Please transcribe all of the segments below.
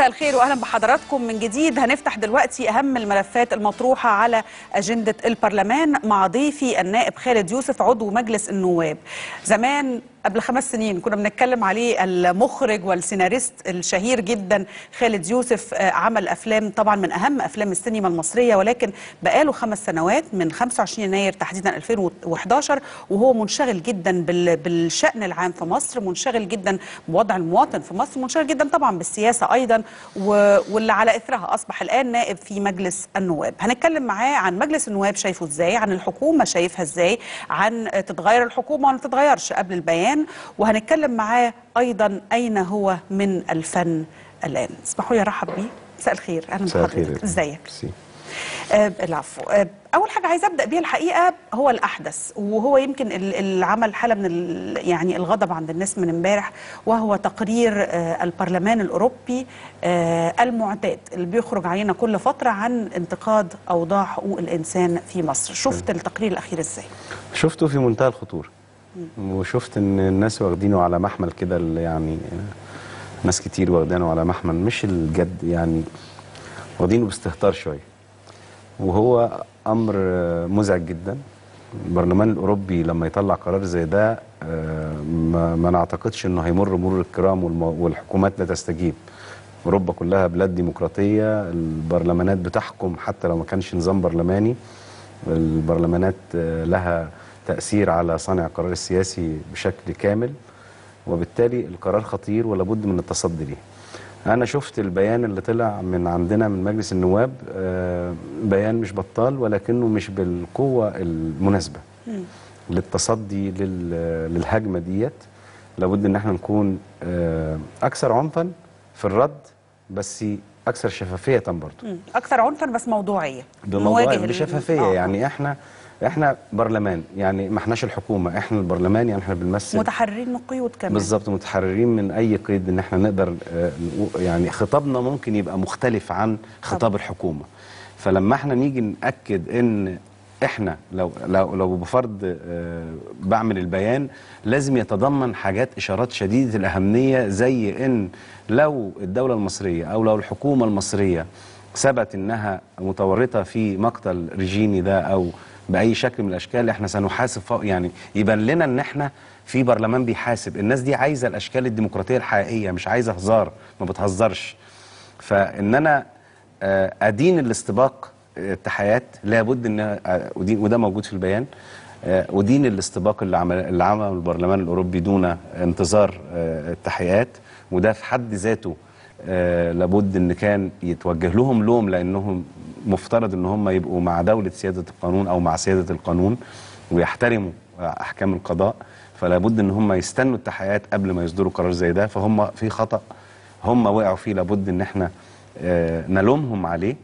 مساء الخير واهلا بحضراتكم من جديد. هنفتح دلوقتي اهم الملفات المطروحه على اجنده البرلمان مع ضيفي النائب خالد يوسف عضو مجلس النواب. زمان قبل 5 سنين كنا بنتكلم عليه المخرج والسيناريست الشهير جدا خالد يوسف، عمل افلام طبعا من اهم افلام السينما المصريه، ولكن بقاله 5 سنوات من 25 يناير تحديدا 2011 وهو منشغل جدا بالشأن العام في مصر، منشغل جدا بوضع المواطن في مصر، منشغل جدا طبعا بالسياسه ايضا، واللي على اثرها اصبح الان نائب في مجلس النواب. هنتكلم معاه عن مجلس النواب شايفه ازاي، عن الحكومه شايفها ازاي، عن تتغير الحكومه ولا تتغيرش قبل البيان، وهنتكلم معاه ايضا اين هو من الفن الان. اسمحوا لي ارحب بيه. مساء الخير، اهلا بحضرتك. ازيك؟ العفو. اول حاجه عايزه ابدا بيها الحقيقه هو الاحدث، وهو يمكن اللي عمل حاله من يعني الغضب عند الناس من امبارح، وهو تقرير البرلمان الاوروبي المعتاد اللي بيخرج علينا كل فتره عن انتقاد اوضاع حقوق الانسان في مصر. شفت التقرير الاخير ازاي؟ شفته في منتهى الخطوره، وشفت ان الناس واخدينه على محمل كده، يعني ناس كتير واخدينه على محمل مش الجد، يعني واخدينه باستهتار شويه، وهو امر مزعج جدا. البرلمان الاوروبي لما يطلع قرار زي ده ما نعتقدش انه هيمر مرور الكرام والحكومات لا تستجيب. اوروبا كلها بلاد ديمقراطيه، البرلمانات بتحكم حتى لو ما كانش نظام برلماني. البرلمانات لها تأثير على صانع القرار السياسي بشكل كامل، وبالتالي القرار خطير ولابد من التصدي ليه. أنا شفت البيان اللي طلع من عندنا من مجلس النواب، بيان مش بطال ولكنه مش بالقوة المناسبة للتصدي للهجمة ديت. لابد ان احنا نكون أكثر عنفا في الرد، بس أكثر شفافية برضه. أكثر عنفا بس موضوعية، بشفافية. يعني احنا برلمان، يعني ما احناش الحكومه، احنا البرلمان، يعني احنا بنمثل، متحررين من قيود كمان. بالظبط، متحررين من اي قيد، ان احنا نقدر يعني خطابنا ممكن يبقى مختلف عن خطاب الحكومه. فلما احنا نيجي ناكد ان احنا لو بفرض بعمل البيان لازم يتضمن حاجات اشارات شديده الاهميه، زي ان لو الدوله المصريه او لو الحكومه المصريه ثبت انها متورطه في مقتل ريجيني ده او باي شكل من الاشكال، احنا سنحاسب. يعني يبان لنا ان احنا في برلمان بيحاسب. الناس دي عايزه الاشكال الديمقراطيه الحقيقيه، مش عايزه هزار، ما بتهزرش. فان انا ادين الاستباق التحيات، لابد ان وده موجود في البيان، ادين الاستباق اللي عمله البرلمان الاوروبي دون انتظار التحقيقات، وده في حد ذاته لابد ان كان يتوجه لهم لوم، لانهم مفترض ان هم يبقوا مع دولة سيادة القانون او مع سيادة القانون ويحترموا احكام القضاء. فلا بد ان هم يستنوا التحقيقات قبل ما يصدروا قرار زي ده. فهم في خطأ هم وقعوا فيه، لابد ان احنا نلومهم عليه.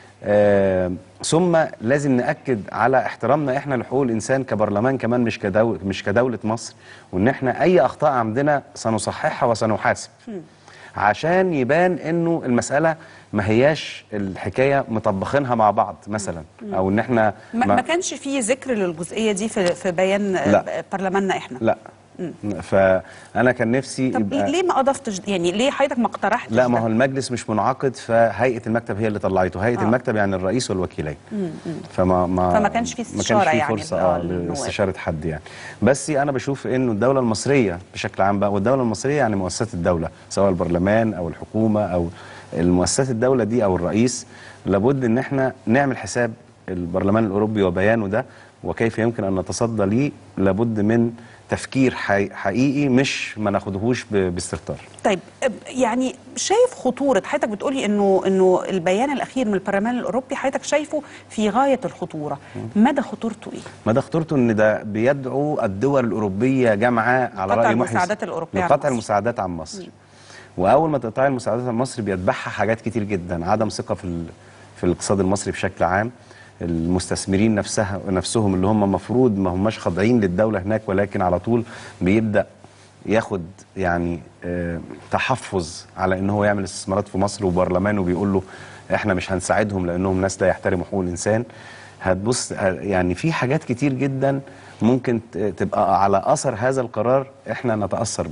ثم لازم نأكد على احترامنا احنا لحقوق الانسان كبرلمان كمان، مش كدولة مصر، وان احنا اي اخطاء عندنا سنصححها وسنحاسب، عشان يبان انه المسألة ما هياش الحكاية مطبخينها مع بعض مثلا، او ان احنا ما كانش فيه ذكر للجزئية دي في بيان برلماننا احنا. لا. فانا كان نفسي طب ليه ما اضفتش، يعني ليه حضرتك ما اقترحتش؟ لا، ما هو المجلس مش منعقد، فهيئة المكتب هي اللي طلعته. هيئة المكتب يعني الرئيس والوكيلين. فما كانش في استشارة، ما كانش في يعني فرصة لاستشارة حد يعني. بس انا بشوف انه الدولة المصرية بشكل عام بقى، والدولة المصرية يعني مؤسسات الدولة، سواء البرلمان او الحكومة او المؤسسات الدولة دي او الرئيس، لابد ان احنا نعمل حساب البرلمان الاوروبي وبيانه ده وكيف يمكن ان نتصدى ليه. لابد من تفكير حقيقي، مش ما ناخدهوش باستهتار. طيب، يعني شايف خطورة، حضرتك بتقولي انه البيان الاخير من البرلمان الاوروبي حضرتك شايفه في غاية الخطورة، مدى خطورته ايه؟ مدى خطورته ان ده بيدعو الدول الاوروبيه جامعه على راي لقطع المساعدات عن مصر. واول ما تقطع المساعدات عن مصر بيتبعها حاجات كتير جدا: عدم ثقة في الاقتصاد المصري بشكل عام، المستثمرين نفسهم اللي هم مفروض ما هماش خاضعين للدولة هناك، ولكن على طول بيبدأ ياخد يعني تحفظ على ان هو يعمل استثمارات في مصر، وبرلمانه بيقول له احنا مش هنساعدهم لانهم ناس لا يحترموا حقوق الانسان. هتبص يعني في حاجات كتير جدا ممكن تبقى على اثر هذا القرار احنا نتأثر بيها.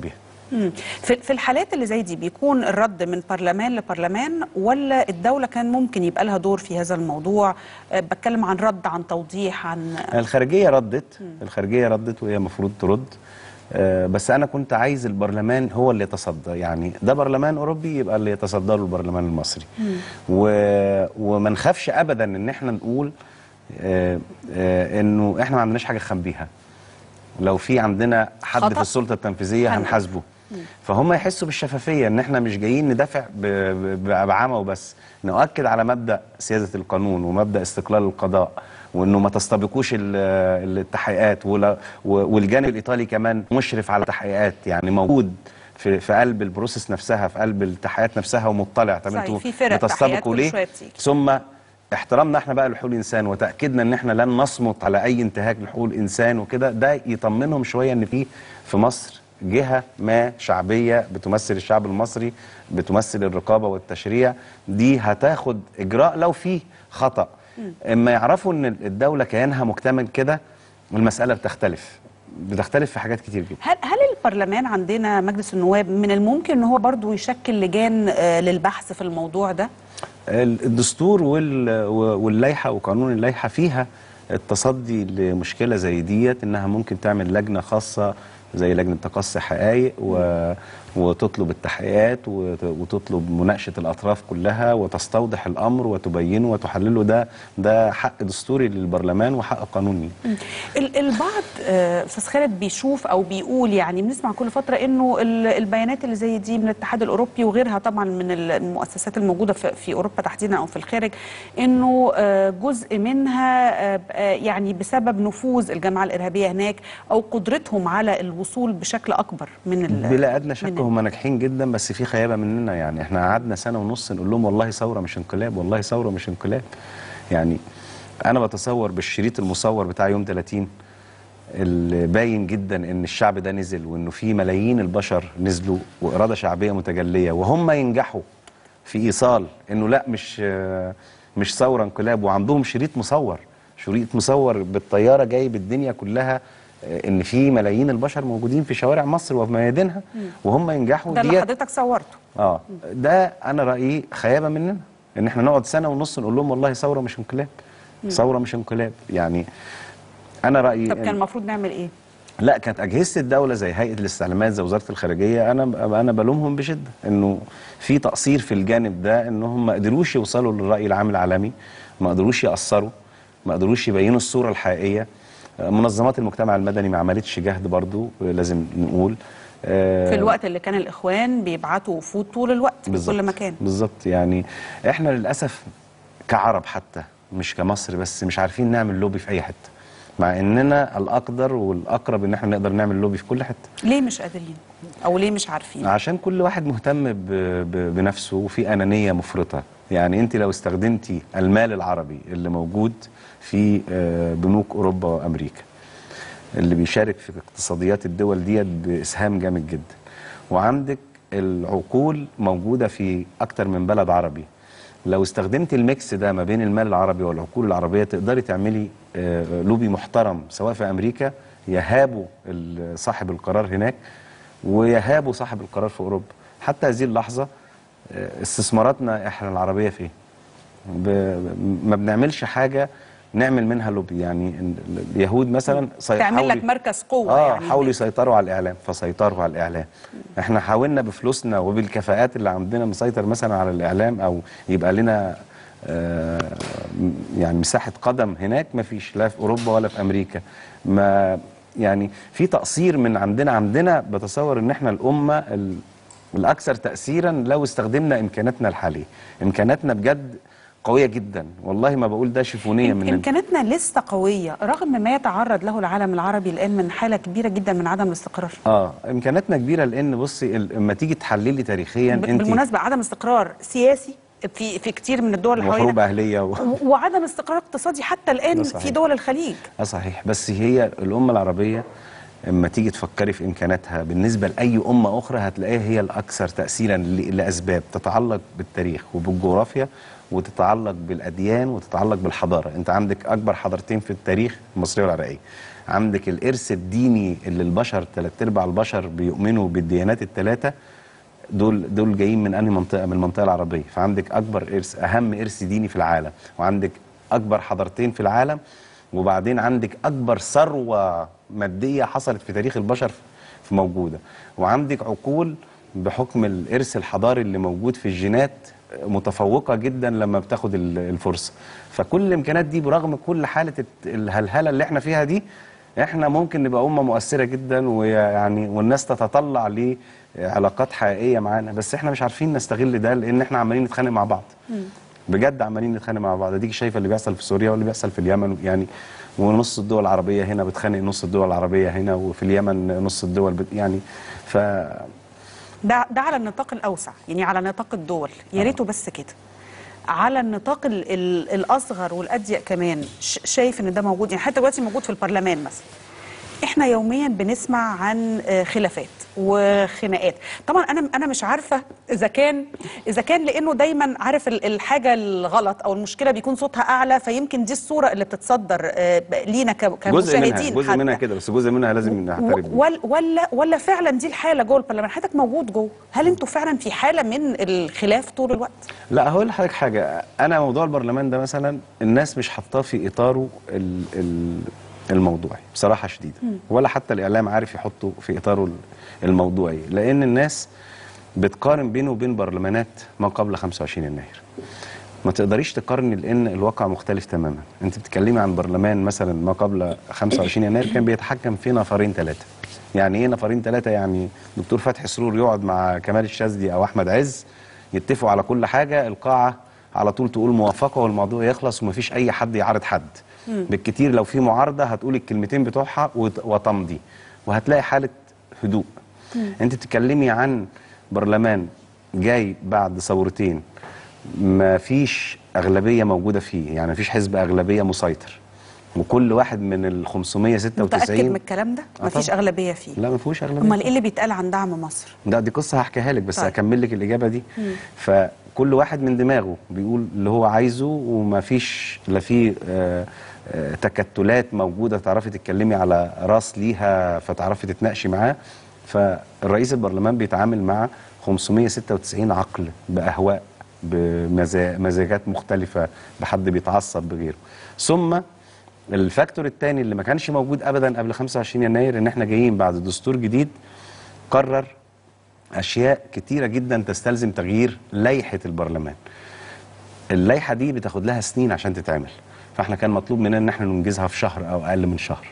في الحالات اللي زي دي بيكون الرد من برلمان لبرلمان، ولا الدولة كان ممكن يبقى لها دور في هذا الموضوع؟ بتكلم عن رد، عن توضيح، عن الخارجية ردت وهي المفروض ترد. بس أنا كنت عايز البرلمان هو اللي يتصدى، يعني ده برلمان أوروبي يبقى اللي يتصدى له البرلمان المصري. وما نخافش أبدا إن احنا نقول إنه احنا ما عندناش حاجة نخبيها. لو في عندنا حد في السلطة التنفيذية هنحاسبه. فهم يحسوا بالشفافية، ان احنا مش جايين ندافع بعمى وبس، نؤكد على مبدأ سيادة القانون ومبدأ استقلال القضاء، وانه ما تستبقوش التحقيقات، والجانب الايطالي كمان مشرف على التحقيقات، يعني موجود في قلب البروسيس نفسها، في قلب التحقيقات نفسها ومطلع. طب انتوا بتستبقوا ليه؟ ثم احترامنا احنا بقى لحقوق الانسان وتاكيدنا ان احنا لن نصمت على اي انتهاك لحقوق الانسان وكده، ده يطمنهم شويه ان في مصر جهه ما شعبيه بتمثل الشعب المصري، بتمثل الرقابه والتشريع، دي هتاخد اجراء لو في خطا. اما يعرفوا ان الدوله كيانها مكتمل كده، المساله بتختلف في حاجات كتير جدا. هل البرلمان عندنا مجلس النواب من الممكن ان هو برضو يشكل لجان للبحث في الموضوع ده؟ الدستور واللائحه وقانون اللائحه فيها التصدي لمشكله زي ديت، انها ممكن تعمل لجنه خاصه زي لجنه تقصي حقائق وتطلب التحقيقات وتطلب مناقشه الاطراف كلها وتستوضح الامر وتبينه وتحلله. ده حق دستوري للبرلمان وحق قانوني. البعض استاذ خالد بيشوف او بيقول، يعني بنسمع كل فتره انه البيانات اللي زي دي من الاتحاد الاوروبي وغيرها طبعا من المؤسسات الموجوده في اوروبا تحديدا او في الخارج، انه جزء منها يعني بسبب نفوذ الجماعه الارهابيه هناك او قدرتهم على الوصول بشكل اكبر من بلا ادنى شك هم ناجحين جدا، بس في خيابه مننا. يعني احنا قعدنا سنه ونص نقول لهم والله ثوره مش انقلاب، والله ثوره مش انقلاب. يعني انا بتصور بالشريط المصور بتاع يوم 30 اللي باين جدا ان الشعب ده نزل، وانه في ملايين البشر نزلوا واراده شعبيه متجليه، وهم ينجحوا في ايصال انه لا مش ثوره انقلاب، وعندهم شريط مصور بالطياره جايب الدنيا كلها ان في ملايين البشر موجودين في شوارع مصر وفي ميادينها، وهم ينجحوا. ده اللي حضرتك صورته. ده انا رايي خيابه مننا، ان احنا نقعد سنه ونص نقول لهم والله ثوره مش انقلاب، ثوره مش انقلاب. يعني انا رايي طب كان المفروض نعمل ايه؟ لا، كانت اجهزه الدوله زي هيئه الاستعلامات، زي وزاره الخارجيه، انا بلومهم بشده انه في تقصير في الجانب ده، انهم ما قدروش يوصلوا للراي العام العالمي، ما قدروش ياثروا، ما قدروش يبينوا الصوره الحقيقيه. منظمات المجتمع المدني ما عملتش جهد برضو، لازم نقول. في الوقت اللي كان الإخوان بيبعتوا وفود طول الوقت في كل مكان. بالظبط. يعني احنا للأسف كعرب حتى، مش كمصر بس، مش عارفين نعمل لوبي في أي حتة، مع إننا الأقدر والأقرب إن احنا نقدر نعمل لوبي في كل حتة. ليه مش قادرين؟ أو ليه مش عارفين؟ عشان كل واحد مهتم بنفسه، وفي أنانية مفرطة. يعني أنت لو استخدمتي المال العربي اللي موجود في بنوك أوروبا وأمريكا، اللي بيشارك في اقتصاديات الدول ديت بإسهام جامد جدا، وعندك العقول موجودة في أكتر من بلد عربي، لو استخدمت الميكس ده ما بين المال العربي والعقول العربية تقدري تعملي لوبي محترم، سواء في أمريكا يهابوا صاحب القرار هناك ويهابوا صاحب القرار في أوروبا. حتى هذه اللحظة استثماراتنا احنا العربية في ما بنعملش حاجة نعمل منها لوبي. يعني اليهود مثلا تعمل لك مركز قوة، يعني حاولوا يسيطروا على الإعلام فسيطروا على الإعلام. احنا حاولنا بفلوسنا وبالكفاءات اللي عندنا نسيطر مثلا على الإعلام، أو يبقى لنا يعني مساحة قدم هناك، ما فيش، لا في أوروبا ولا في أمريكا. ما يعني في تقصير من عندنا بتصور ان احنا الأمة الأكثر تأثيرا لو استخدمنا إمكاناتنا الحالية. إمكاناتنا بجد قوية جدا، والله ما بقول ده شيفونية مننا. إمكاناتنا لسه قوية رغم ما يتعرض له العالم العربي الآن من حالة كبيرة جدا من عدم الاستقرار. إمكاناتنا كبيرة، لأن بصي لما تيجي تحللي تاريخيا بالمناسبة عدم استقرار سياسي في كتير من الدول اللي حوالينا، وحروب أهلية وعدم استقرار اقتصادي حتى الآن في دول الخليج. صحيح. بس هي الأمة العربية اما تيجي تفكري في امكاناتها بالنسبه لاي امه اخرى هتلاقيها هي الاكثر تاثيرا لاسباب تتعلق بالتاريخ وبالجغرافيا وتتعلق بالاديان وتتعلق بالحضاره. انت عندك اكبر حضارتين في التاريخ المصريه والعراقيه، عندك الارث الديني اللي البشر 3/4 البشر بيؤمنوا بالديانات الثلاثه، دول جايين من انهي منطقه؟ من المنطقه العربيه. فعندك اكبر ارث، اهم ارث ديني في العالم، وعندك اكبر حضارتين في العالم، وبعدين عندك اكبر ثروه ماديه حصلت في تاريخ البشر في موجوده، وعندك عقول بحكم الارث الحضاري اللي موجود في الجينات متفوقه جدا لما بتاخد الفرصه. فكل الامكانيات دي برغم كل حاله الهلهله اللي احنا فيها دي، احنا ممكن نبقى امه مؤثره جدا، ويعني والناس تتطلع لعلاقات حقيقيه معانا، بس احنا مش عارفين نستغل ده لان احنا عمالين نتخانق مع بعض. بجد عمالين نتخانق مع بعض. اديك شايفه اللي بيحصل في سوريا واللي بيحصل في اليمن، يعني ونص الدول العربيه هنا بتخانق نص الدول العربيه هنا، وفي اليمن نص الدول يعني ده على النطاق الاوسع، يعني على نطاق الدول، يا ريته بس كده. على النطاق الاصغر والاضيق كمان شايف ان ده موجود؟ يعني حتى دلوقتي موجود في البرلمان مثلا، احنا يوميا بنسمع عن خلافات وخناقات. طبعا انا مش عارفه اذا كان لانه دايما عارف الحاجه الغلط او المشكله بيكون صوتها اعلى، فيمكن دي الصوره اللي بتتصدر لينا كمشاهدين. جزء منها كده، بس جزء منها لازم نعترف بيه. ولا فعلا دي الحاله جوه البرلمان؟ حضرتك موجود جوه، هل انتوا فعلا في حاله من الخلاف طول الوقت؟ لا، هقول لحضرتك حاجه. انا موضوع البرلمان ده مثلا الناس مش حاطاه في اطاره الموضوعي بصراحه شديده، ولا حتى الاعلام عارف يحطه في اطاره الموضوعي، لان الناس بتقارن بينه وبين برلمانات ما قبل 25 يناير. ما تقدريش تقارني لان الواقع مختلف تماما. انت بتتكلمي عن برلمان مثلا ما قبل 25 يناير كان بيتحكم فيه نفرين ثلاثه. يعني ايه نفرين ثلاثه؟ يعني دكتور فتحي سرور يقعد مع كمال الشاذلي او احمد عز يتفقوا على كل حاجه، القاعه على طول تقول موافقه والموضوع يخلص ومفيش اي حد يعارض حد. بالكتير لو في معارضه هتقول الكلمتين بتوعها وتمضي، وهتلاقي حاله هدوء. انت بتتكلمي عن برلمان جاي بعد ثورتين ما فيش اغلبيه موجوده فيه، يعني ما فيش حزب اغلبيه مسيطر، وكل واحد من ال 596. متاكد من الكلام ده؟ ما فيش اغلبيه فيه؟ لا، ما فيهوش اغلبيه. امال ايه اللي بيتقال عن دعم مصر؟ دي قصه هحكيها لك، بس طيب. اكمل لك الاجابه دي. فكل واحد من دماغه بيقول اللي هو عايزه، وما فيش لا في تكتلات موجوده تعرفي تتكلمي على راس ليها فتعرفي تتناقشي معاه. فالرئيس البرلمان بيتعامل مع 596 عقل باهواء بمزاجات مختلفه، بحد بيتعصب بغيره. ثم الفاكتور الثاني اللي ما كانش موجود ابدا قبل 25 يناير ان احنا جايين بعد دستور جديد قرر اشياء كتيره جدا تستلزم تغيير لائحه البرلمان. اللائحه دي بتاخد لها سنين عشان تتعمل، فاحنا كان مطلوب مننا ان احنا ننجزها في شهر او اقل من شهر.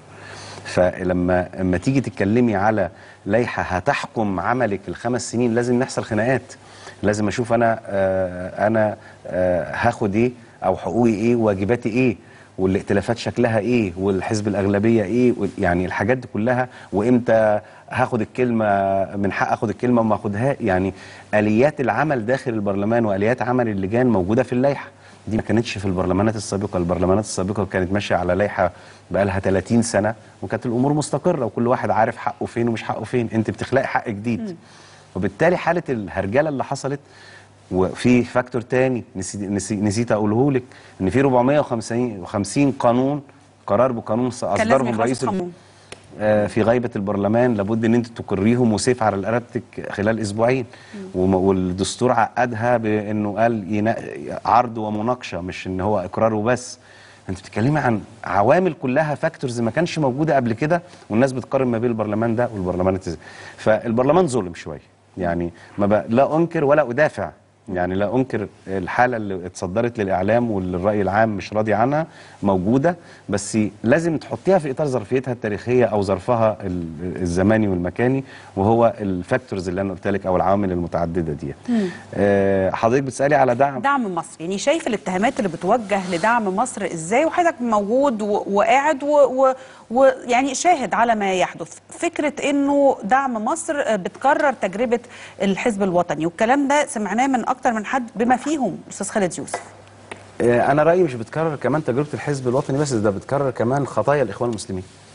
فلما تيجي تتكلمي على لائحه هتحكم عملك الخمس سنين لازم نحصل خناقات، لازم اشوف انا هاخد ايه او حقوقي ايه وواجباتي ايه والائتلافات شكلها ايه والحزب الاغلبيه ايه، يعني الحاجات دي كلها، وامتى هاخد الكلمه، من حق اخد الكلمه وما اخدها. يعني اليات العمل داخل البرلمان واليات عمل اللجان موجوده في اللائحه دي، ما كانتش في البرلمانات السابقه. البرلمانات السابقه كانت ماشيه على لائحه بقالها 30 سنه وكانت الامور مستقره وكل واحد عارف حقه فين ومش حقه فين. انت بتخلقي حق جديد، وبالتالي حاله الهرجله اللي حصلت. وفي فاكتور تاني نسيت اقوله لك، ان في 450 قرار بقانون اصدرهم رئيس في غيبه البرلمان لابد ان انت تقريهم وسيف على رقبتك خلال اسبوعين. والدستور عقدها بانه قال عرض ومناقشه، مش ان هو اقرار وبس. انت بتتكلمي عن عوامل كلها فاكتورز ما كانش موجوده قبل كده، والناس بتقارن ما بين البرلمان ده والبرلمان فالبرلمان ظلم شويه. يعني لا انكر ولا ادافع، يعني لا انكر الحاله اللي اتصدرت للاعلام واللي الراي العام مش راضي عنها موجوده، بس لازم تحطيها في اطار ظرفيتها التاريخيه او ظرفها الزماني والمكاني، وهو الفاكتورز اللي انا قلت لك او العوامل المتعدده دي. حضرتك بتسالي على دعم مصر، يعني شايف الاتهامات اللي بتوجه لدعم مصر ازاي وحضرتك موجود وقاعد ويعني شاهد على ما يحدث؟ فكره انه دعم مصر بتكرر تجربه الحزب الوطني، والكلام ده سمعناه من اكتر من حد بما فيهم الاستاذ خالد يوسف. انا رايي مش بتكرر كمان تجربه الحزب الوطني بس، ده بتكرر كمان خطايا الاخوان المسلمين.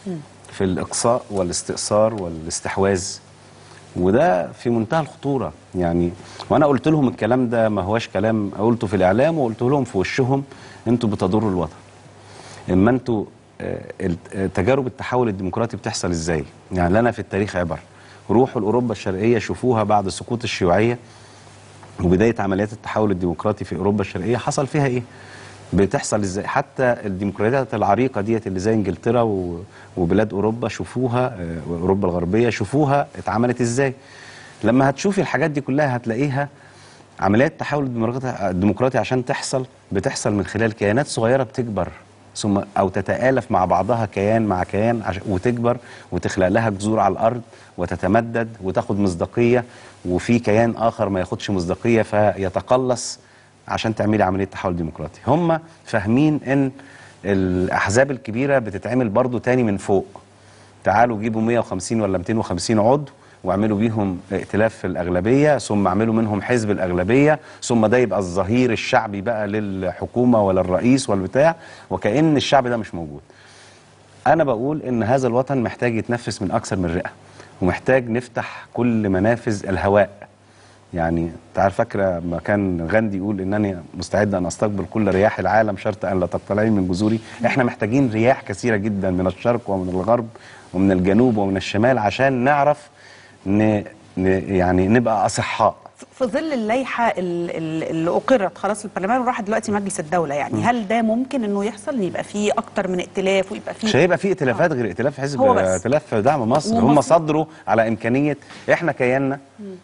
في الاقصاء والاستئثار والاستحواذ، وده في منتهى الخطوره يعني. وانا قلت لهم الكلام ده، ما هواش كلام قلته في الاعلام، وقلت لهم في وشهم انتوا بتضروا الوطن. اما انتوا تجارب التحول الديمقراطي بتحصل ازاي؟ يعني لنا في التاريخ عبر. روحوا لاوروبا الشرقيه شوفوها بعد سقوط الشيوعيه وبدايه عمليات التحول الديمقراطي في اوروبا الشرقيه حصل فيها ايه؟ بتحصل ازاي؟ حتى الديمقراطيات العريقه ديت اللي زي انجلترا وبلاد اوروبا شوفوها، اوروبا الغربيه شوفوها اتعملت ازاي. لما هتشوفي الحاجات دي كلها هتلاقيها عمليات التحول الديمقراطي عشان بتحصل من خلال كيانات صغيره بتكبر ثم او تتآلف مع بعضها كيان مع كيان وتكبر وتخلق لها جذور على الارض وتتمدد وتاخد مصداقيه، وفي كيان اخر ما ياخدش مصداقيه فيتقلص عشان تعملي عمليه تحول ديمقراطي. هم فاهمين ان الاحزاب الكبيره بتتعمل برضو تاني من فوق. تعالوا جيبوا 150 ولا 250 عضو واعملوا بيهم ائتلاف في الاغلبيه، ثم اعملوا منهم حزب الاغلبيه، ثم ده يبقى الظهير الشعبي بقى للحكومه ولا الرئيس ولا البتاع، وكأن الشعب ده مش موجود. انا بقول ان هذا الوطن محتاج يتنفس من اكثر من رئه، ومحتاج نفتح كل منافذ الهواء. يعني تعرف فاكره ما كان غاندي يقول انني مستعد ان استقبل كل رياح العالم شرط ان لا تقتلعين من جذوري. احنا محتاجين رياح كثيره جدا من الشرق ومن الغرب ومن الجنوب ومن الشمال عشان نعرف يعني نبقى اصحاء. في ظل اللائحه اللي اقرت خلاص البرلمان وراح دلوقتي مجلس الدوله، يعني هل ده ممكن انه يحصل ان يبقى فيه اكتر من ائتلاف ويبقى فيه؟ مش هيبقى فيه ائتلافات غير ائتلاف حزب، ائتلاف دعم مصر. هم صدروا على امكانيه احنا كياننا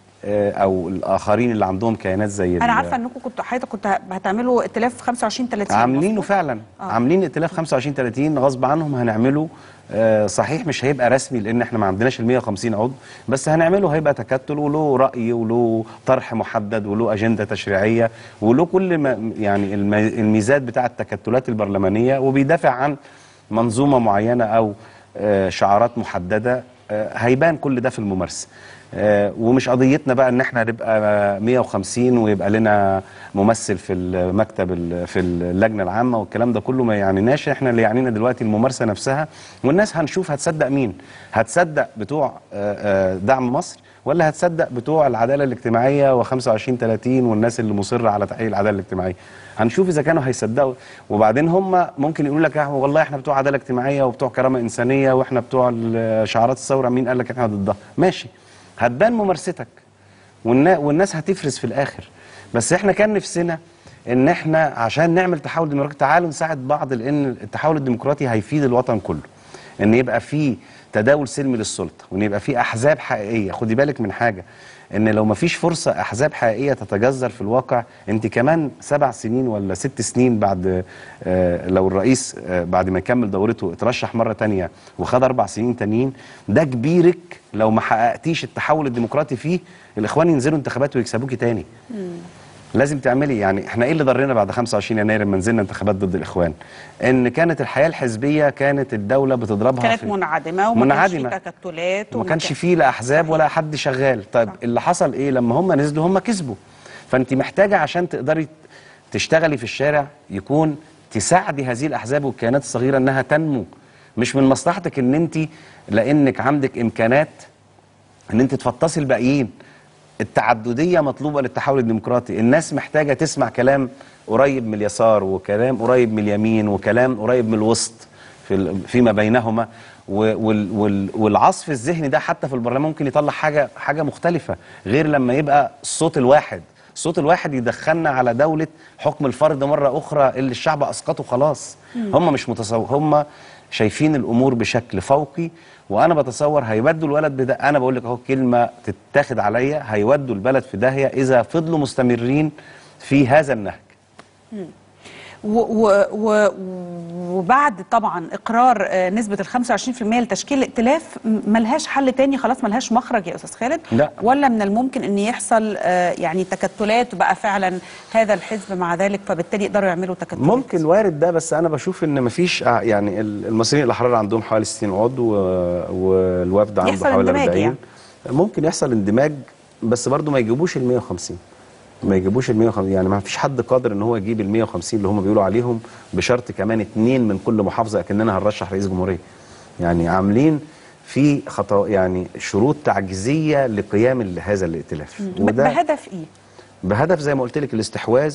او الاخرين اللي عندهم كيانات زي انا عارفه انكم كنت هتعملوا ائتلاف 25/30 عاملينه فعلا. عاملين ائتلاف 25/30 غصب عنهم هنعمله. صحيح مش هيبقى رسمي لان احنا ما عندناش ال 150 عضو، بس هنعمله هيبقى تكتل وله راي وله طرح محدد وله اجنده تشريعيه وله كل ما يعني الميزات بتاعه التكتلات البرلمانيه، وبيدافع عن منظومه معينه او شعارات محدده. هيبان كل ده في الممارسه. ومش قضيتنا بقى ان احنا نبقى 150 ويبقى لنا ممثل في المكتب في اللجنه العامه والكلام ده كله ما يعنيناش. احنا اللي يعنينا دلوقتي الممارسه نفسها، والناس هنشوف هتصدق مين. هتصدق بتوع دعم مصر ولا هتصدق بتوع العداله الاجتماعيه و25/30 والناس اللي مصره على تحقيق العداله الاجتماعيه. هنشوف اذا كانوا هيصدقوا. وبعدين هم ممكن يقولوا لك والله احنا بتوع عداله اجتماعيه وبتوع كرامه انسانيه واحنا بتوع شعارات الثوره. مين قال لك احنا ضدها؟ ماشي، هتبان ممارستك والناس هتفرز في الاخر. بس احنا كان نفسنا ان احنا عشان نعمل تحول ديمقراطي تعالوا نساعد بعض، لان التحول الديمقراطي هيفيد الوطن كله. ان يبقى فيه تداول سلمي للسلطه، وان يبقى فيه احزاب حقيقيه. خدي بالك من حاجه، ان لو ما فيش فرصه احزاب حقيقيه تتجذر في الواقع، انت كمان 7 سنين ولا 6 سنين بعد لو الرئيس بعد ما يكمل دورته اترشح مره تانية وخد 4 سنين تانيين، ده كبيرك لو ما حققتيش التحول الديمقراطي فيه. الاخوان ينزلوا انتخابات ويكسبوكي تاني. لازم تعملي يعني احنا ايه اللي ضرنا بعد 25 يناير لما نزلنا انتخابات ضد الاخوان؟ ان كانت الحياه الحزبيه كانت الدوله بتضربها كانت منعدمه وما كانش فيه تكتلات وما كانش فيه لا احزاب ولا حد شغال. طيب اللي حصل ايه؟ لما هم نزلوا هم كسبوا. فانت محتاجه عشان تقدري تشتغلي في الشارع يكون تساعدي هذه الاحزاب والكيانات الصغيره انها تنمو. مش من مصلحتك ان انت لانك عندك امكانات ان انت تفطسي الباقيين. التعدديه مطلوبه للتحول الديمقراطي. الناس محتاجه تسمع كلام قريب من اليسار وكلام قريب من اليمين وكلام قريب من الوسط فيما بينهما. والعصف الذهني ده حتى في البرلمان ممكن يطلع حاجه مختلفه غير لما يبقى الصوت الواحد. الصوت الواحد يدخلنا على دوله حكم الفرد مره اخرى اللي الشعب اسقطه خلاص. هم مش هم شايفين الامور بشكل فوقي، وانا بتصور هيودوا الولد بده. انا بقول لك اهو كلمه تتاخد عليا، هيودوا البلد في داهيه اذا فضلوا مستمرين في هذا النهج. وبعد طبعا اقرار نسبه ال 25% لتشكيل الائتلاف ملهاش حل تاني خلاص، ملهاش مخرج يا استاذ خالد؟ لا. ولا من الممكن ان يحصل يعني تكتلات بقى فعلا هذا الحزب مع ذلك فبالتالي يقدروا يعملوا تكتلات؟ ممكن، وارد ده، بس انا بشوف ان مفيش يعني المصريين الاحرار عندهم حوالي 60 عضو والوفد عنده حوالي 40. يعني ممكن يحصل اندماج، بس برضه ما يجيبوش ال 150. ما يجيبوش ال 150. يعني ما فيش حد قادر ان هو يجيب ال 150 اللي هم بيقولوا عليهم، بشرط كمان 2 من كل محافظه اكننا هنرشح رئيس جمهوريه. يعني عاملين في خطأ، يعني شروط تعجيزيه لقيام هذا الائتلاف. وده بهدف ايه؟ بهدف زي ما قلت لك الاستحواذ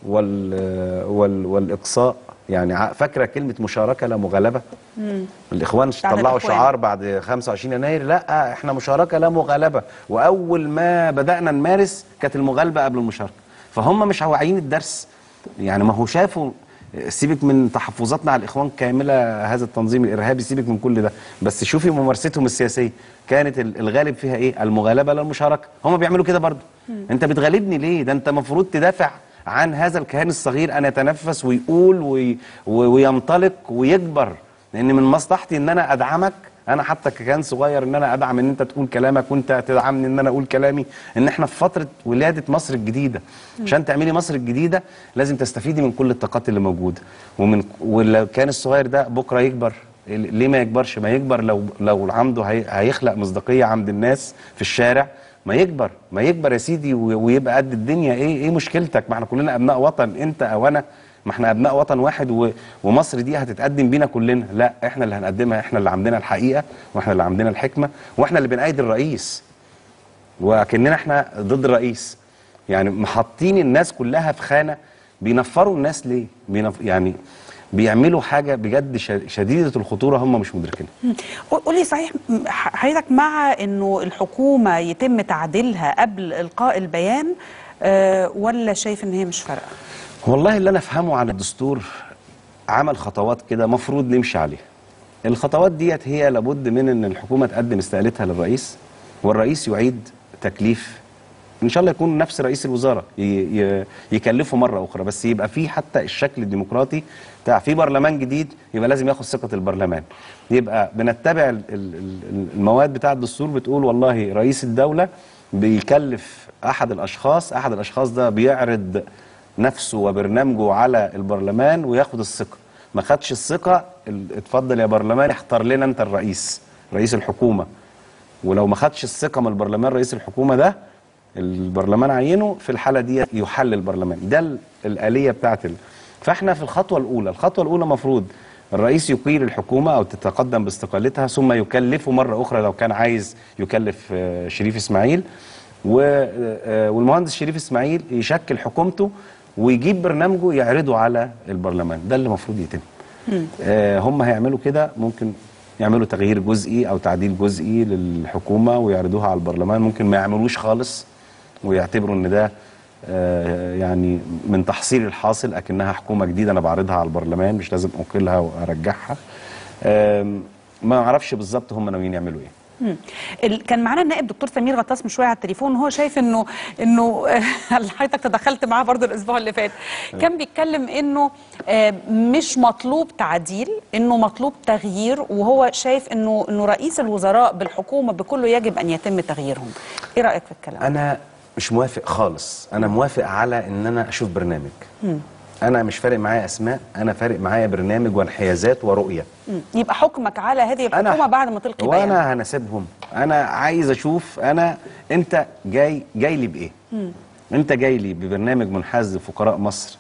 والاقصاء. يعني فاكره كلمه مشاركه لا مغالبه؟ الاخوان طلعوا شعار بعد 25 يناير، لا احنا مشاركه لا مغالبه، واول ما بدانا نمارس كانت المغالبه قبل المشاركه. فهم مش واعيين الدرس، يعني ما هو شافوا. سيبك من تحفظاتنا على الاخوان كامله، هذا التنظيم الارهابي، سيبك من كل ده، بس شوفي ممارستهم السياسيه كانت الغالب فيها ايه؟ المغالبه لا المشاركه. هم بيعملوا كده برضه. انت بتغالبني ليه؟ ده انت المفروض تدافع عن هذا الكيان الصغير ان يتنفس ويقول وينطلق ويكبر، لان من مصلحتي ان انا ادعمك، انا حتى ككيان صغير ان انا ادعم ان انت تقول كلامك وانت تدعمني ان انا اقول كلامي. ان احنا في فتره ولاده مصر الجديده، عشان تعملي مصر الجديده لازم تستفيدي من كل الطاقات اللي موجوده. ولو كان الصغير ده بكره يكبر، ليه ما يكبرش؟ ما يكبر لو عنده هيخلق مصداقيه عند الناس في الشارع. ما يكبر يا سيدي ويبقى قد الدنيا. ايه مشكلتك؟ ما احنا كلنا ابناء وطن، انت او انا، ما احنا ابناء وطن واحد، ومصر دي هتتقدم بينا كلنا. لا، احنا اللي هنقدمها، احنا اللي عندنا الحقيقه، واحنا اللي عندنا الحكمه، واحنا اللي بنأيد الرئيس، وكأننا احنا ضد الرئيس. يعني محطين الناس كلها في خانه. بينفروا الناس ليه؟ يعني بيعملوا حاجه بجد شديده الخطوره، هم مش مدركينها. قولي صحيح، حضرتك مع انه الحكومه يتم تعديلها قبل القاء البيان، ولا شايف ان هي مش فارقه؟ والله اللي انا افهمه عن الدستور عمل خطوات كده مفروض نمشي عليها. الخطوات ديت هي لابد من ان الحكومه تقدم استقالتها للرئيس، والرئيس يعيد تكليف، ان شاء الله يكون نفس رئيس الوزراء يكلفه مره اخرى، بس يبقى في حتى الشكل الديمقراطي بتاع في برلمان جديد، يبقى لازم ياخد ثقه البرلمان. يبقى بنتبع المواد بتاع الدستور، بتقول والله رئيس الدوله بيكلف احد الاشخاص ده بيعرض نفسه وبرنامجه على البرلمان وياخد الثقه. ما خدش الثقه، اتفضل يا برلمان اختار لنا انت رئيس الحكومه. ولو ما خدش الثقه من البرلمان رئيس الحكومه ده، البرلمان عينه، في الحاله دي يحل البرلمان. ده الآلية بتاعت فاحنا في الخطوه الاولى مفروض الرئيس يقيل الحكومه او تتقدم باستقالتها، ثم يكلفه مره اخرى لو كان عايز يكلف شريف اسماعيل، والمهندس شريف اسماعيل يشكل حكومته ويجيب برنامجه يعرضه على البرلمان. ده اللي المفروض يتم. هم هيعملوا كده، ممكن يعملوا تغيير جزئي او تعديل جزئي للحكومه ويعرضوها على البرلمان، ممكن ما يعملوش خالص ويعتبروا ان ده يعني من تحصيل الحاصل، اكنها حكومه جديده انا بعرضها على البرلمان، مش لازم اقيلها وارجعها. ما اعرفش بالظبط هم ناويين يعملوا ايه. كان معانا النائب دكتور سمير غطاس من شويه على التليفون، وهو شايف انه حضرتك تدخلت معاه برضه الاسبوع اللي فات، كان بيتكلم انه مش مطلوب تعديل، انه مطلوب تغيير، وهو شايف انه رئيس الوزراء بالحكومه بكله يجب ان يتم تغييرهم. ايه رايك في الكلام؟ انا مش موافق خالص. انا موافق على ان انا اشوف برنامج. انا مش فارق معايا اسماء، انا فارق معايا برنامج وانحيازات ورؤيه. يبقى حكمك على هذه الحكومه بعد ما تلقي بيان. وانا هناسبهم، انا عايز اشوف انت جاي لي بايه؟ انت جاي لي ببرنامج منحاز لفقراء مصر،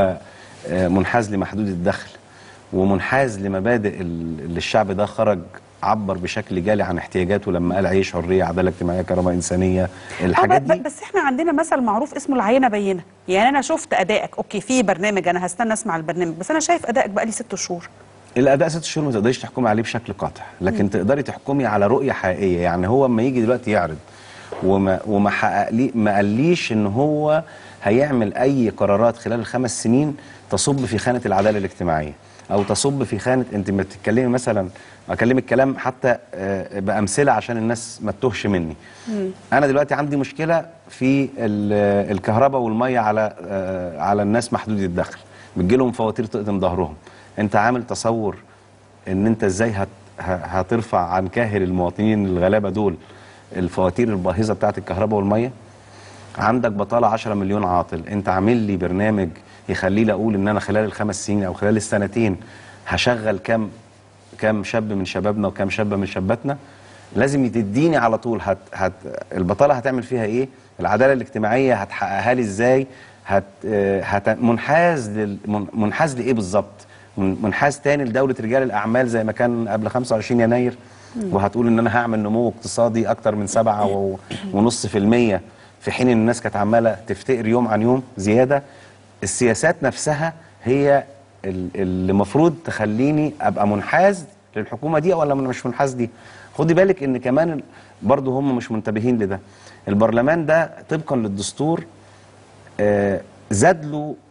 ومنحاز لمحدود الدخل، ومنحاز لمبادئ اللي الشعب ده خرج عبر بشكل جالي عن احتياجاته لما قال عيش، حريه، عداله اجتماعيه، كرامه انسانيه، الحاجات دي. بس احنا عندنا مثل معروف اسمه العينه بينه. يعني انا شفت ادائك، اوكي في برنامج، انا هستنى اسمع البرنامج، بس انا شايف ادائك بقى لي 6 شهور. الاداء 6 شهور ما تقدريش تحكمي عليه بشكل قاطع، لكن تقدري تحكمي على رؤيه حقيقيه. يعني هو اما يجي دلوقتي يعرض وما حقق لي، ما قاليش ان هو هيعمل اي قرارات خلال ال5 سنين تصب في خانه العداله الاجتماعيه، او تصب في خانه، انت ما بتتكلمي مثلا، اكلمك كلام حتى بامثله عشان الناس ما تتوهش مني. انا دلوقتي عندي مشكله في الكهرباء والميه على الناس محدودي الدخل، بتجي لهم فواتير تقدم ظهرهم. انت عامل تصور ان انت ازاي هترفع عن كاهل المواطنين الغلابه دول الفواتير الباهظه بتاعت الكهرباء والميه؟ عندك بطاله 10 مليون عاطل، انت عامل لي برنامج يخليني اقول ان انا خلال ال5 سنين او خلال السنتين هشغل كم شاب من شبابنا وكم شابه من شاباتنا؟ لازم تديني على طول البطاله هتعمل فيها ايه؟ العداله الاجتماعيه هتحققها لي ازاي؟ منحاز لايه بالظبط؟ منحاز تاني لدوله رجال الاعمال زي ما كان قبل 25 يناير، وهتقول ان انا هعمل نمو اقتصادي اكتر من 7.5%، في حين ان الناس كانت عماله تفتقر يوم عن يوم زياده. السياسات نفسها هي اللي المفروض تخليني ابقى منحاز للحكومه دي ولا مش منحاز دي. خدي بالك ان كمان برضو هم مش منتبهين لده. البرلمان ده طبقا للدستور زاد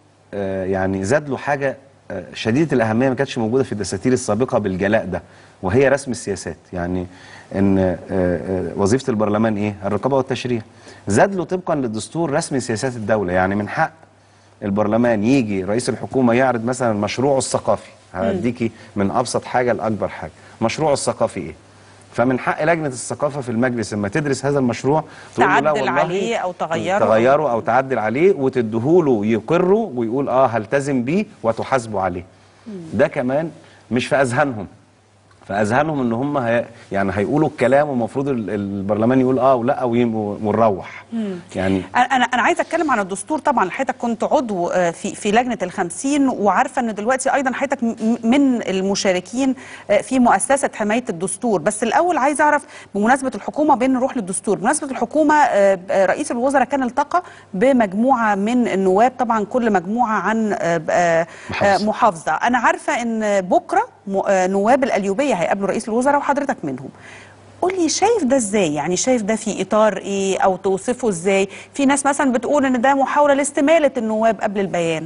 له حاجه شديده الاهميه ما كانتش موجوده في الدساتير السابقه بالجلاء ده، وهي رسم السياسات. يعني ان وظيفه البرلمان ايه؟ الرقابه والتشريع. زاد له طبقا للدستور رسم سياسات الدوله. يعني من حق البرلمان يجي رئيس الحكومه يعرض مثلا مشروعه الثقافي، هديكي من ابسط حاجه لاكبر حاجه، مشروعه الثقافي ايه؟ فمن حق لجنه الثقافه في المجلس لما تدرس هذا المشروع تقول له لا والله عليه او تغيره او تعدل عليه، وتديهوله يقره ويقول هلتزم بيه وتحاسبوا عليه. ده كمان مش في اذهانهم. في اذهانهم ان هم يعني هيقولوا الكلام، ومفروض البرلمان يقول ولا ونروح. يعني انا عايزه اتكلم عن الدستور. طبعا حضرتك كنت عضو في لجنه ال50، وعارفه ان دلوقتي ايضا حضرتك من المشاركين في مؤسسه حمايه الدستور. بس الاول عايزه اعرف بمناسبه الحكومه، بين نروح للدستور، بمناسبه الحكومه رئيس الوزراء كان التقى بمجموعه من النواب، طبعا كل مجموعه عن محافظه. انا عارفه ان بكره نواب القليوبيه هيقابلوا رئيس الوزراء وحضرتك منهم. قولي شايف ده ازاي؟ يعني شايف ده في اطار ايه او توصفه ازاي؟ في ناس مثلا بتقول ان ده محاوله لاستماله النواب قبل البيان.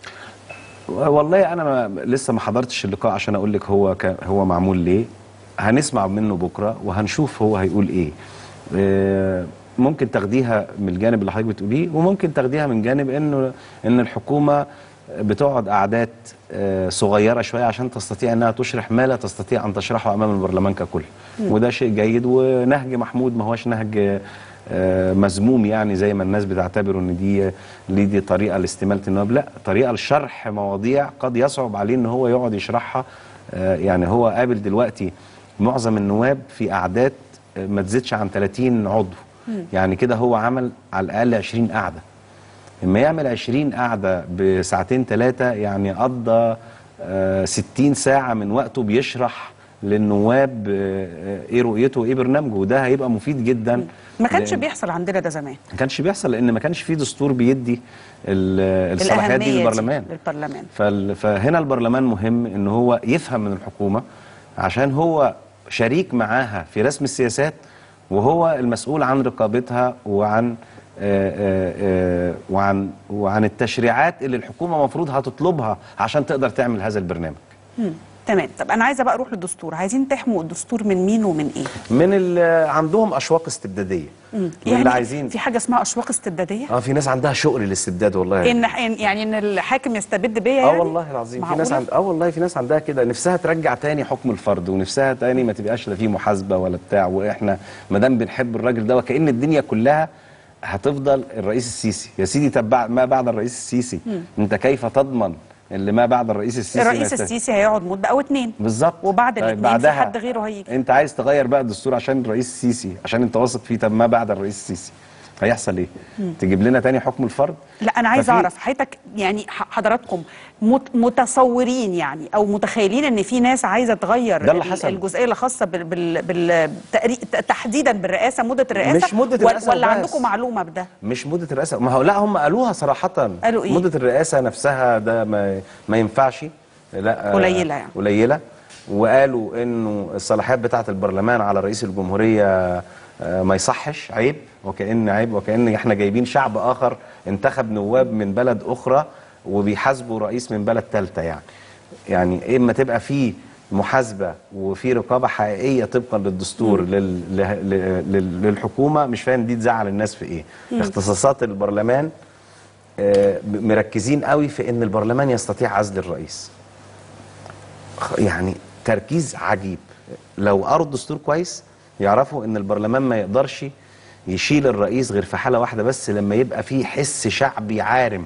والله انا لسه ما حضرتش اللقاء عشان اقول لك هو معمول ليه. هنسمع منه بكره وهنشوف هو هيقول ايه. ممكن تاخديها من الجانب اللي حضرتك بتقوليه، وممكن تاخديها من جانب ان الحكومه بتقعد قعدات صغيرة شوية عشان تستطيع أنها تشرح ما لا تستطيع أن تشرحه أمام البرلمان ككل. وده شيء جيد، ونهج محمود ما هوش نهج مذموم يعني زي ما الناس بتعتبره ان دي طريقة لاستمالة النواب. لا، طريقة لشرح مواضيع قد يصعب عليه ان هو يقعد يشرحها. يعني هو قابل دلوقتي معظم النواب في قعدات ما تزيدش عن 30 عضو. يعني كده هو عمل على الأقل 20 قعدة. لما يعمل 20 قعدة بساعتين 3 يعني قضى 60 ساعة من وقته بيشرح للنواب ايه رؤيته وايه برنامجه، وده هيبقى مفيد جدا. ما كانش بيحصل عندنا ده زمان. ما كانش بيحصل لان ما كانش فيه دستور بيدي الصلاحيات دي للبرلمان. فهنا البرلمان مهم ان هو يفهم من الحكومة، عشان هو شريك معاها في رسم السياسات، وهو المسؤول عن رقابتها وعن التشريعات اللي الحكومة مفروض هتطلبها عشان تقدر تعمل هذا البرنامج. تمام. طب أنا عايزة بقى أروح للدستور. عايزين تحموا الدستور من مين ومن إيه؟ من اللي عندهم أشواق استبدادية. يعني اللي عايزين في حاجة اسمها أشواق استبدادية؟ في ناس عندها شوق للاستبداد والله. يعني إن الحاكم يستبد بيا يعني؟ والله العظيم في ناس والله في ناس عندها كده، نفسها ترجع تاني حكم الفرد، ونفسها تاني ما تبقاش لا فيه محاسبة ولا بتاع، وإحنا ما دام بنحب الراجل ده وكأن الدنيا كلها هتفضل الرئيس السيسي. يا سيدي طب ما بعد الرئيس السيسي انت كيف تضمن اللي ما بعد الرئيس السيسي؟ الرئيس السيسي هيقعد مدة او 2 بالظبط، وبعد الاثنين في حد غيره هيجي. انت عايز تغير بقى الدستور عشان الرئيس السيسي، عشان انت واثق فيه. طب ما بعد الرئيس السيسي هيحصل ايه؟ تجيب لنا تاني حكم الفرد؟ لا انا عايز اعرف حضرتك، يعني حضراتكم متصورين يعني او متخيلين ان في ناس عايزه تغير الجزئيه اللي خاصه تحديدا بالرئاسه، مدة الرئاسه؟ مش مدة الرئاسه ولا عندكم معلومه بده؟ مش مدة الرئاسه. ما هو لا، هم قالوها صراحه. قالوا إيه؟ مدة الرئاسه نفسها ده ما ينفعش، لا قليله يعني قليله. وقالوا انه الصلاحيات بتاعه البرلمان على رئيس الجمهوريه ما يصحش، عيب، وكأن احنا جايبين شعب آخر انتخب نواب من بلد أخرى وبيحاسبوا رئيس من بلد ثالثة. يعني إما تبقى فيه محاسبة وفي رقابة حقيقية طبقا للدستور للحكومة. مش فاهم دي تزعل الناس في إيه. اختصاصات البرلمان مركزين قوي في إن البرلمان يستطيع عزل الرئيس. يعني تركيز عجيب. لو قروا الدستور كويس يعرفوا ان البرلمان ما يقدرش يشيل الرئيس غير في حالة واحدة بس، لما يبقى فيه حس شعبي عارم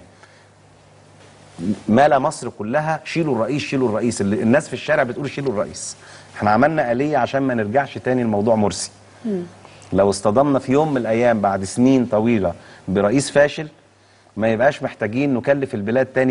مال مصر كلها شيلوا الرئيس شيلوا الرئيس. اللي الناس في الشارع بتقول شيلوا الرئيس. احنا عملنا آلية عشان ما نرجعش تاني الموضوع مرسي. لو اصطدمنا في يوم من الايام بعد سنين طويلة برئيس فاشل ما يبقاش محتاجين نكلف البلاد تاني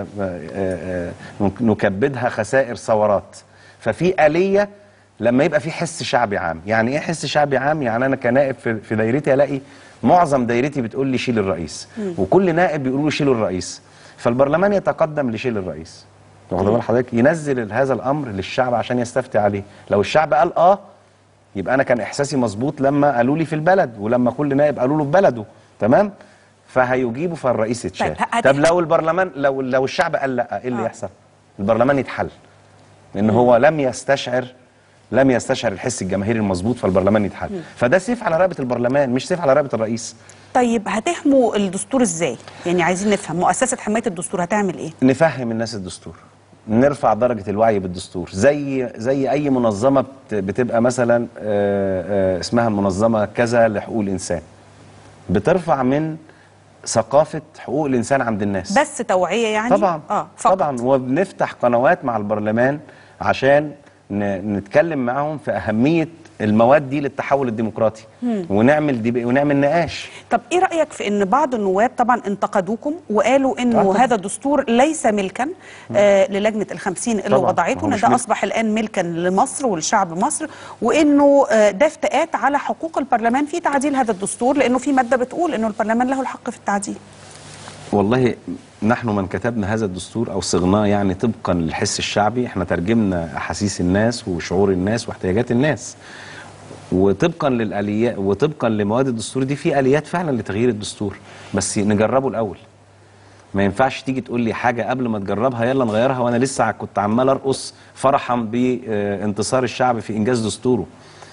نكبدها خسائر ثورات. ففي آلية لما يبقى في حس شعبي عام. يعني ايه حس شعبي عام؟ يعني انا كنائب في دايرتي الاقي معظم دايرتي بتقول لي شيل الرئيس، وكل نائب بيقولوا له شيلوا الرئيس، فالبرلمان يتقدم لشيل الرئيس. واخد بال حضرتك؟ ينزل هذا الامر للشعب عشان يستفتي عليه. لو الشعب قال يبقى انا كان احساسي مظبوط لما قالوا لي في البلد، ولما كل نائب قالوا له في بلده، تمام؟ فهيجيبوا فالرئيس يتشال. طب لو البرلمان لو الشعب قال لا، ايه اللي يحصل؟ البرلمان يتحل، لان هو لم يستشعر الحس الجماهيري المظبوط، فالبرلمان يتحل. فده سيف على رقبه البرلمان، مش سيف على رقبه الرئيس. طيب هتحموا الدستور ازاي؟ يعني عايزين نفهم مؤسسه حمايه الدستور هتعمل ايه؟ نفهم الناس الدستور، نرفع درجه الوعي بالدستور، زي اي منظمه بتبقى مثلا اسمها المنظمه كذا لحقوق الانسان، بترفع من ثقافه حقوق الانسان عند الناس. بس توعيه يعني؟ طبعا فقط. طبعا. وبنفتح قنوات مع البرلمان عشان نتكلم معهم في أهمية المواد دي للتحول الديمقراطي، ونعمل نقاش. طب ايه رأيك في ان بعض النواب طبعا انتقدوكم وقالوا انه هذا الدستور ليس ملكا للجنة ال50 اللي وضعته، ان ده اصبح الان ملكا لمصر ولشعب مصر، وانه ده افتئات على حقوق البرلمان في تعديل هذا الدستور، لانه في مادة بتقول انه البرلمان له الحق في التعديل. والله نحن من كتبنا هذا الدستور او صغناه يعني طبقا للحس الشعبي، احنا ترجمنا احاسيس الناس وشعور الناس واحتياجات الناس، وطبقا للاليات وطبقا لمواد الدستور دي في اليات فعلا لتغيير الدستور، بس نجربه الاول. ما ينفعش تيجي تقول لي حاجه قبل ما تجربها يلا نغيرها، وانا لسه كنت عمال ارقص فرحا بانتصار الشعب في انجاز دستوره.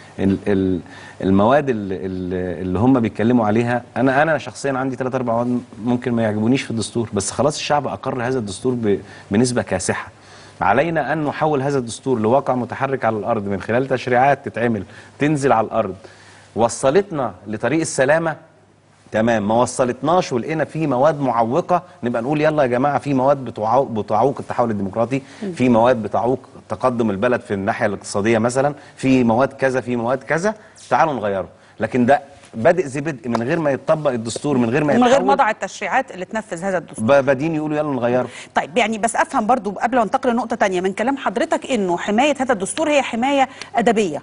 المواد اللي هم بيتكلموا عليها، انا شخصيا عندي 3-4 مواد ممكن ما يعجبونيش في الدستور، بس خلاص الشعب اقر هذا الدستور بنسبه كاسحه. علينا ان نحول هذا الدستور لواقع متحرك على الارض من خلال تشريعات تتعمل تنزل على الارض. وصلتنا لطريق السلامه تمام، ما وصلتناش ولقينا في مواد معوقه نبقى نقول يلا يا جماعه في مواد بتعوق التحول الديمقراطي، في مواد بتعوق تقدم البلد في الناحيه الاقتصاديه مثلا، في مواد كذا في مواد كذا، تعالوا نغيره. لكن ده بادئ ذي بدء من غير ما يطبق الدستور، من غير ما من غير ما وضع التشريعات اللي تنفذ هذا الدستور، بادين يقولوا يلا نغيره. طيب يعني بس افهم برضو قبل ما انتقل لنقطه ثانيه من كلام حضرتك انه حمايه هذا الدستور هي حمايه ادبيه،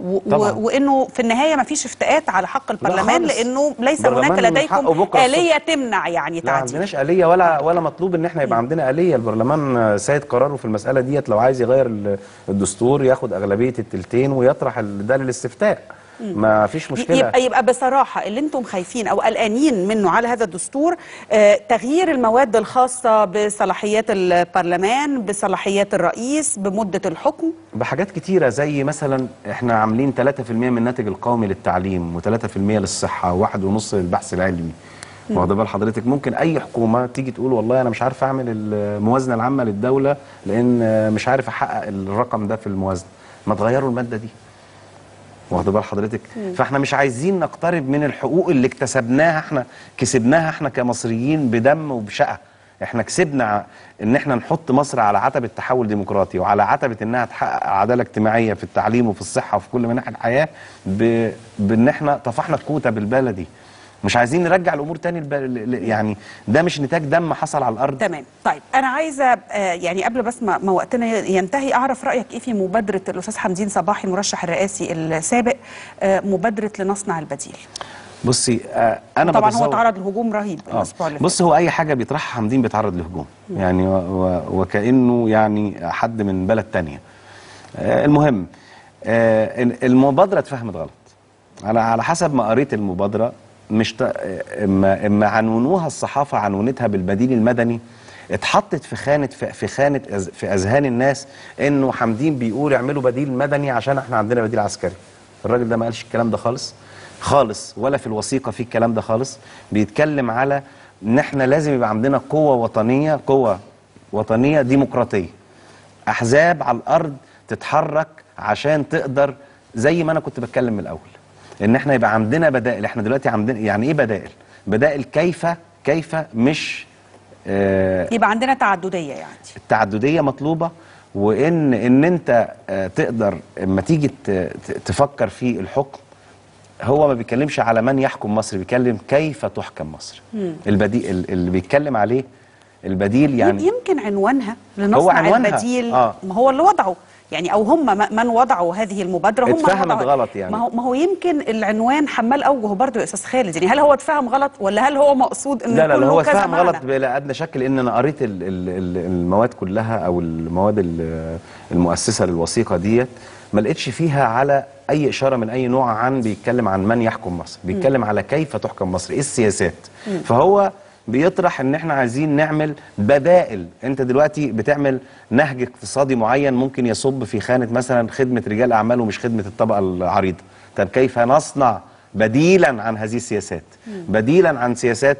وانه في النهايه ما فيش افتئات على حق البرلمان، لانه ليس هناك لديكم آلية تمنع يعني تعديل. لا عندناش آلية ولا مطلوب ان احنا يبقى عندنا آلية. البرلمان سيد قراره في المسألة ديت، لو عايز يغير الدستور ياخد أغلبية التلتين ويطرح ده للاستفتاء، ما فيش مشكلة. يبقى بصراحة اللي انتم خايفين او قلقانين منه على هذا الدستور تغيير المواد الخاصة بصلاحيات البرلمان، بصلاحيات الرئيس، بمدة الحكم، بحاجات كتيرة، زي مثلا احنا عاملين 3% من الناتج القومي للتعليم، و3% للصحة، و1.5% للبحث العلمي. واخد بال حضرتك؟ ممكن اي حكومة تيجي تقول والله انا مش عارف اعمل الموازنة العامة للدولة لان مش عارف احقق الرقم ده في الموازنة، ما تغيروا المادة دي. واخد بال حضرتك؟ فاحنا مش عايزين نقترب من الحقوق اللي كسبناها احنا كمصريين بدم وبشقة. احنا كسبنا ان احنا نحط مصر على عتبة تحول ديمقراطي، وعلى عتبة انها تحقق عدالة اجتماعية في التعليم وفي الصحة وفي كل مناحي الحياة، بان احنا طفحنا الكوتة بالبلدي. مش عايزين نرجع الامور تاني يعني ده مش نتاج دم حصل على الارض. تمام. طيب انا عايزه يعني قبل بس ما وقتنا ينتهي اعرف رايك ايه في مبادره الاستاذ حمدين صباحي المرشح الرئاسي السابق، مبادره لنصنع البديل. بصي انا طبعا هو تعرض لهجوم رهيب الاسبوع اللي فات. بص، هو اي حاجه بيطرحها حمدين بيتعرض لهجوم يعني، وكانه يعني حد من بلد تانية. المهم المبادره اتفهمت غلط. انا على حسب ما قريت المبادره، مش اما عنونوها الصحافه عنونتها بالبديل المدني، اتحطت في اذهان الناس انه حمدين بيقول اعملوا بديل مدني عشان احنا عندنا بديل عسكري. الراجل ده ما قالش الكلام ده خالص، ولا في الوثيقه في الكلام ده خالص. بيتكلم على ان احنا لازم يبقى عندنا قوه وطنيه ديمقراطيه، احزاب على الارض تتحرك عشان تقدر، زي ما انا كنت بتكلم من الاول، ان احنا يبقى عندنا بدائل. احنا دلوقتي عندنا يعني ايه بدائل كيف مش يبقى عندنا تعدديه. يعني التعدديه مطلوبه، وان انت تقدر اما تيجي تفكر في الحكم هو ما بيتكلمش على من يحكم مصر، بيتكلم كيف تحكم مصر. البديل اللي بيتكلم عليه البديل، يعني يمكن عنوانها لنصنع البديل. ما هو اللي وضعه يعني، او هم من وضعوا هذه المبادره هم اتفهمت غلط يعني. ما هو يمكن العنوان حمال اوجه برضه يا استاذ خالد، يعني هل هو اتفهم غلط ولا هل هو مقصود انه لا كله هو كذا اتفهم معنى؟ غلط بلا ادنى شك، لان انا قريت المواد كلها او المواد المؤسسه للوثيقه ديت، ما لقيتش فيها على اي اشاره من اي نوع عن بيتكلم عن من يحكم مصر، بيتكلم على كيف تحكم مصر، ايه السياسات. فهو بيطرح ان احنا عايزين نعمل بدائل. انت دلوقتي بتعمل نهج اقتصادي معين ممكن يصب في خانه مثلا خدمه رجال اعمال ومش خدمه الطبقه العريضه. طب كيف نصنع بديلا عن هذه السياسات، بديلا عن سياسات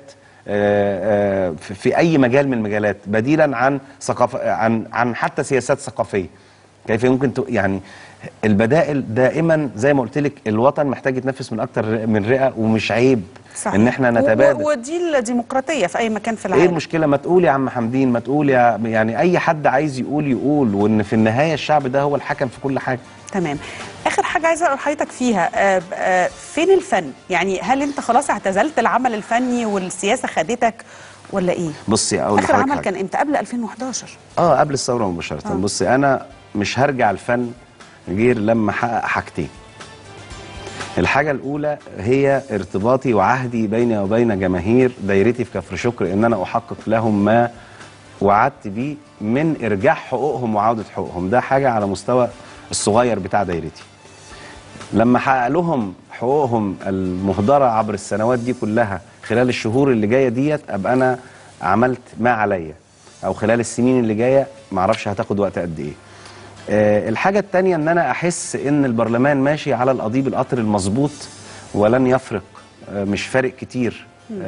في اي مجال من المجالات، بديلا عن ثقافه، عن حتى سياسات ثقافيه. كيف يمكن يعني البدائل دائما زي ما قلت لك، الوطن محتاج يتنفس من اكتر من رئه، ومش عيب صحيح. ان احنا نتبادل. ودي الديمقراطيه في اي مكان في العالم. ايه المشكله؟ ما تقول يا عم حمدين، ما تقول يعني اي حد عايز يقول، وان في النهايه الشعب ده هو الحكم في كل حاجه. تمام. اخر حاجه عايزه اقول لحضرتك فيها، فين الفن؟ يعني هل انت خلاص اعتزلت العمل الفني والسياسه خدتك ولا ايه؟ بصي اقول اخر لحضرتك عمل كان امتى؟ قبل 2011؟ قبل الثوره مباشره. بصي انا مش هرجع الفن غير لما احقق حاجتين. الحاجة الأولى هي ارتباطي وعهدي بيني وبين جماهير دايرتي في كفر شكر، إن أنا أحقق لهم ما وعدت بيه من إرجاع حقوقهم وعودة حقوقهم. ده حاجة على مستوى الصغير بتاع دايرتي. لما أحقق لهم حقوقهم المهدرة عبر السنوات دي كلها خلال الشهور اللي جاية ديت، أبقى أنا عملت ما عليا، أو خلال السنين اللي جاية معرفش هتاخد وقت قد إيه. الحاجة التانية ان انا احس ان البرلمان ماشي على القضيب القطر المظبوط ولن يفرق، مش فارق كتير.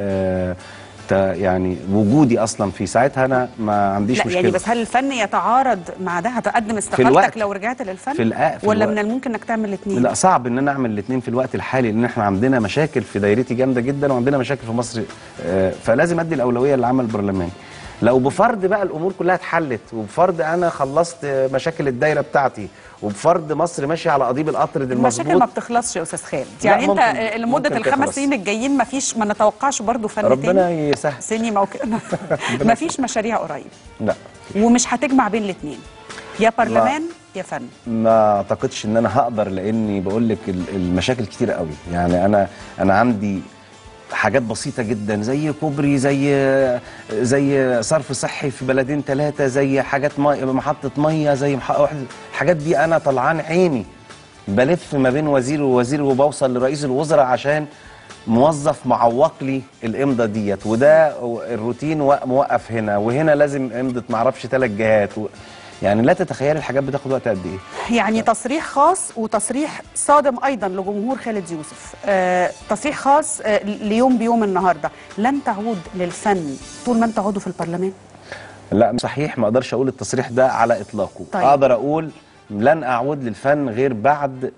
يعني وجودي اصلا في ساعتها انا ما عنديش مشكلة. يعني بس هل الفن يتعارض مع ده؟ هتقدم استقالتك لو رجعت للفن؟ ولا من الممكن انك تعمل الاثنين؟ لا صعب ان انا اعمل الاثنين في الوقت الحالي، لان احنا عندنا مشاكل في دايرتي جامدة جدا، وعندنا مشاكل في مصر، فلازم ادي الاولوية للعمل البرلماني. لو بفرض بقى الامور كلها اتحلت، وبفرض انا خلصت مشاكل الدايره بتاعتي، وبفرض مصر ماشيه على قضيب القطر المظبوط. المشاكل ما بتخلصش يا استاذ خالد، يعني انت لمده الخمس سنين الجايين ما نتوقعش برضو فن تاني؟ ربنا يسهل. سينما ما فيش مشاريع قريب؟ لا. ومش هتجمع بين الاثنين، يا برلمان يا فن؟ ما اعتقدش ان انا هقدر، لاني بقول لك المشاكل كتيره قوي. يعني انا عندي حاجات بسيطة جدا، زي كوبري، زي صرف صحي في بلدين ثلاثة، زي حاجات محطة مية، زي الحاجات دي أنا طلعان عيني بلف ما بين وزير ووزير، وبوصل لرئيس الوزراء عشان موظف معوق لي الإمضة ديت، وده الروتين موقف هنا، وهنا لازم إمضة معرفش 3 جهات يعني لا تتخيل الحاجات بتاخد وقت قد ايه. يعني تصريح خاص وتصريح صادم ايضا لجمهور خالد يوسف، تصريح خاص ليوم بيوم النهارده، لن تعود للفن طول ما انت عضو في البرلمان؟ لا صحيح، ما اقدرش اقول التصريح ده على اطلاقه. طيب. اقدر اقول لن اعود للفن غير بعد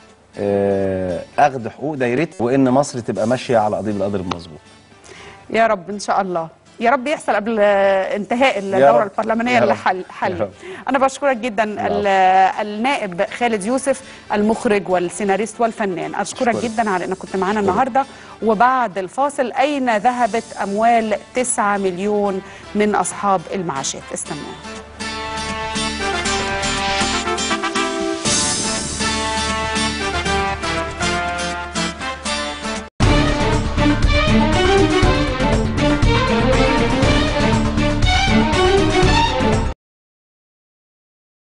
اخذ حقوق دايرتي، وان مصر تبقى ماشيه على قضيب القدر المظبوط. يا رب ان شاء الله، يا رب يحصل قبل انتهاء الدورة البرلمانية اللي حل. أنا بشكرك جدا النائب خالد يوسف، المخرج والسيناريست والفنان. أشكرك جدا على أنك كنت معنا النهاردة. وبعد الفاصل، أين ذهبت أموال 9 مليون من أصحاب المعاشات؟ استنوا.